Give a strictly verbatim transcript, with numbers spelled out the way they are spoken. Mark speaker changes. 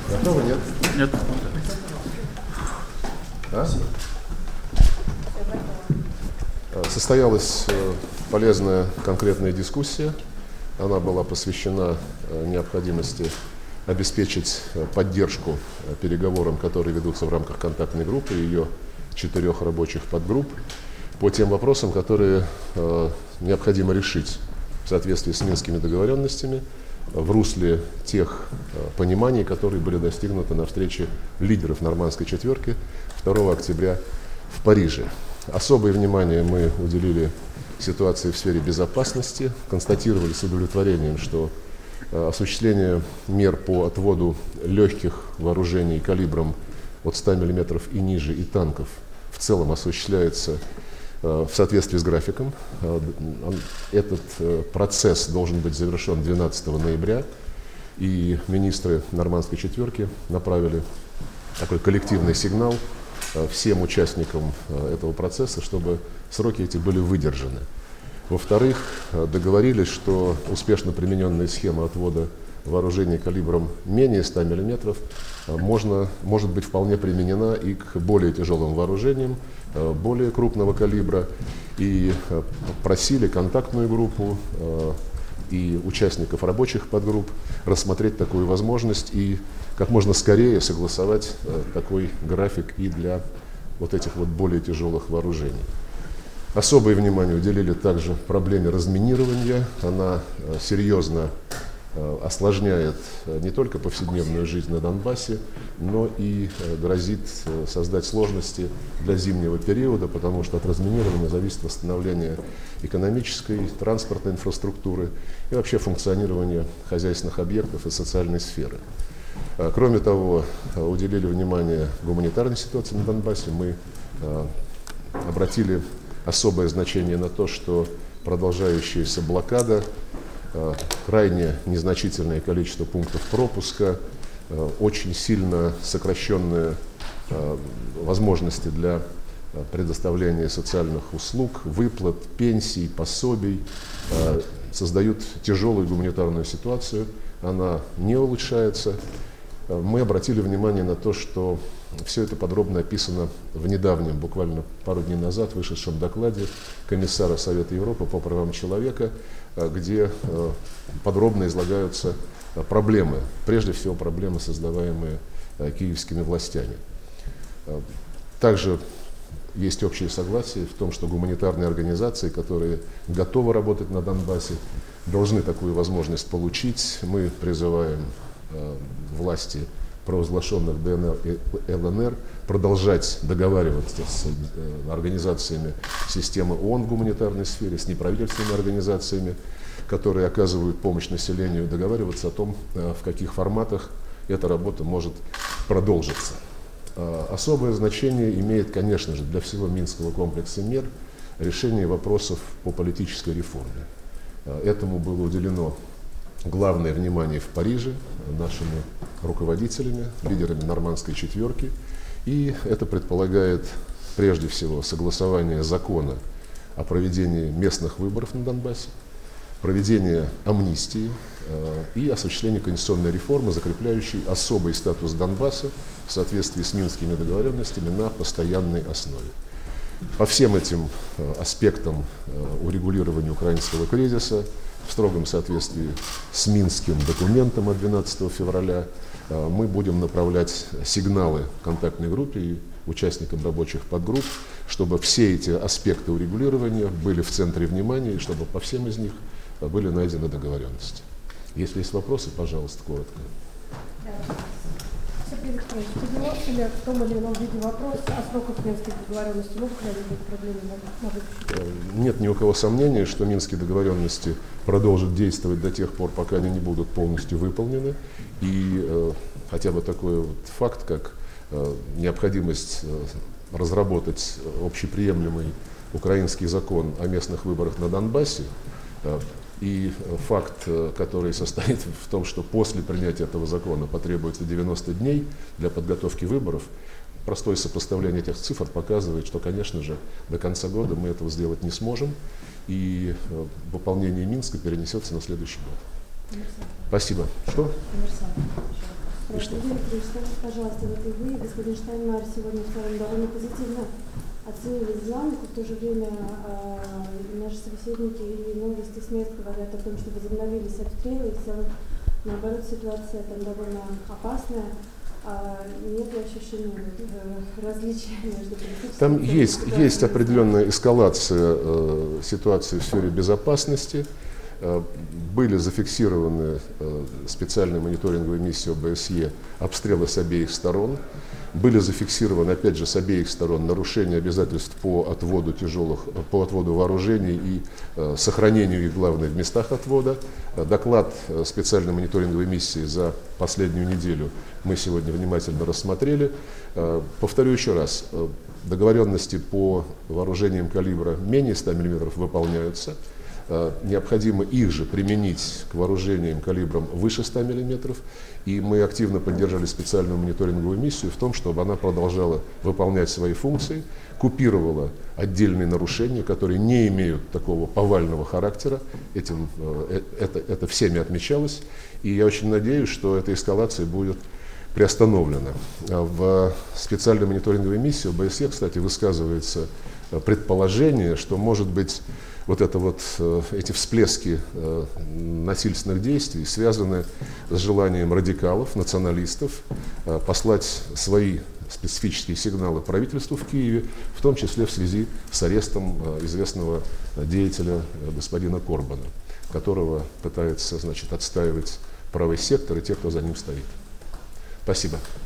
Speaker 1: Готовы? Нет?
Speaker 2: Нет.
Speaker 1: А? Состоялась полезная конкретная дискуссия. Она была посвящена необходимости обеспечить поддержку переговорам, которые ведутся в рамках контактной группы и ее четырех рабочих подгрупп по тем вопросам, которые необходимо решить в соответствии с Минскими договоренностями в русле тех пониманий, которые были достигнуты на встрече лидеров Нормандской четверки второго октября в Париже. Особое внимание мы уделили ситуации в сфере безопасности, констатировали с удовлетворением, что осуществление мер по отводу легких вооружений калибром от ста миллиметров и ниже и танков в целом осуществляется в соответствии с графиком. Этот процесс должен быть завершен двенадцатого ноября, и министры Нормандской четверки направили такой коллективный сигнал всем участникам этого процесса, чтобы сроки эти были выдержаны. Во-вторых, договорились, что успешно примененная схема отвода вооружений калибром менее ста миллиметров можно, может быть вполне применена и к более тяжелым вооружениям, более крупного калибра, и просили контактную группу и участников рабочих подгрупп рассмотреть такую возможность и как можно скорее согласовать такой график и для вот этих вот более тяжелых вооружений. Особое внимание уделили также проблеме разминирования. Она серьезно осложняет не только повседневную жизнь на Донбассе, но и грозит создать сложности для зимнего периода, потому что от разминирования зависит восстановление экономической, транспортной инфраструктуры и вообще функционирование хозяйственных объектов и социальной сферы. Кроме того, уделили внимание гуманитарной ситуации на Донбассе. Мы обратили особое значение на то, что продолжающаяся блокада, крайне незначительное количество пунктов пропуска, очень сильно сокращенные возможности для предоставления социальных услуг, выплат, пенсий, пособий создают тяжелую гуманитарную ситуацию. Она не улучшается. Мы обратили внимание на то, что все это подробно описано в недавнем, буквально пару дней назад, вышедшем докладе комиссара Совета Европы по правам человека, где подробно излагаются проблемы, прежде всего проблемы, создаваемые киевскими властями. Также есть общее согласие в том, что гуманитарные организации, которые готовы работать на Донбассе, должны такую возможность получить. Мы призываем власти провозглашенных ДНР и ЛНР продолжать договариваться с организациями системы ООН в гуманитарной сфере, с неправительственными организациями, которые оказывают помощь населению, договариваться о том, в каких форматах эта работа может продолжиться. Особое значение имеет, конечно же, для всего Минского комплекса мер решение вопросов по политической реформе. Этому было уделено главное внимание в Париже нашими руководителями, лидерами Нормандской четверки. И это предполагает прежде всего согласование закона о проведении местных выборов на Донбассе, проведение амнистии э, и осуществление конституционной реформы, закрепляющей особый статус Донбасса в соответствии с Минскими договоренностями на постоянной основе. По всем этим э, аспектам э, урегулирования украинского кризиса в строгом соответствии с Минским документом от двенадцатого февраля мы будем направлять сигналы контактной группе и участникам рабочих подгрупп, чтобы все эти аспекты урегулирования были в центре внимания и чтобы по всем из них были найдены договоренности. Если есть вопросы, пожалуйста, коротко.
Speaker 3: Сергей Викторович, поднимался ли в том или ином виде вопрос о сроках Минских договоренностей? Могут ли они быть проблемой на будущее?
Speaker 1: Нет ни у кого сомнений, что Минские договоренности продолжат действовать до тех пор, пока они не будут полностью выполнены. И э, хотя бы такой вот факт, как э, необходимость э, разработать общеприемлемый украинский закон о местных выборах на Донбассе, э, и факт, который состоит в том, что после принятия этого закона потребуется девяносто дней для подготовки выборов, простое сопоставление этих цифр показывает, что, конечно же, до конца года мы этого сделать не сможем, и выполнение Минска перенесется на следующий год. Спасибо. Что?
Speaker 3: Юрий Викторович, скажите, пожалуйста, вот и вы, господин Штайнмайер, сегодня в целом довольно позитивно оценили динамику, в то же время э, наши собеседники и новости с мест говорят о том, что возобновились обстрелы, и в целом, наоборот, ситуация там довольно опасная. А нет ли ощущения э, различия между политическими...
Speaker 1: Там есть, есть определенная эскалация э, ситуации в сфере безопасности. Э, были зафиксированы э, специальной мониторинговой миссией о бэ эс е обстрелы с обеих сторон. Были зафиксированы, опять же, с обеих сторон нарушения обязательств по отводу тяжелых, по отводу вооружений и э, сохранению их, главное, в местах отвода. Доклад специальной мониторинговой миссии за последнюю неделю мы сегодня внимательно рассмотрели. Э, повторю еще раз, э, договоренности по вооружениям калибра менее ста миллиметров выполняются. Необходимо их же применить к вооружениям калибром выше ста миллиметров. И мы активно поддержали специальную мониторинговую миссию в том, чтобы она продолжала выполнять свои функции, купировала отдельные нарушения, которые не имеют такого повального характера. Этим, это, это всеми отмечалось. И я очень надеюсь, что эта эскалация будет приостановлена. В специальной мониторинговой миссии о бэ эс е, кстати, высказывается предположение, что, может быть, вот, это вот эти всплески насильственных действий связаны с желанием радикалов, националистов послать свои специфические сигналы правительству в Киеве, в том числе в связи с арестом известного деятеля господина Корбана, которого пытается, значит, отстаивать правый сектор и те, кто за ним стоит. Спасибо.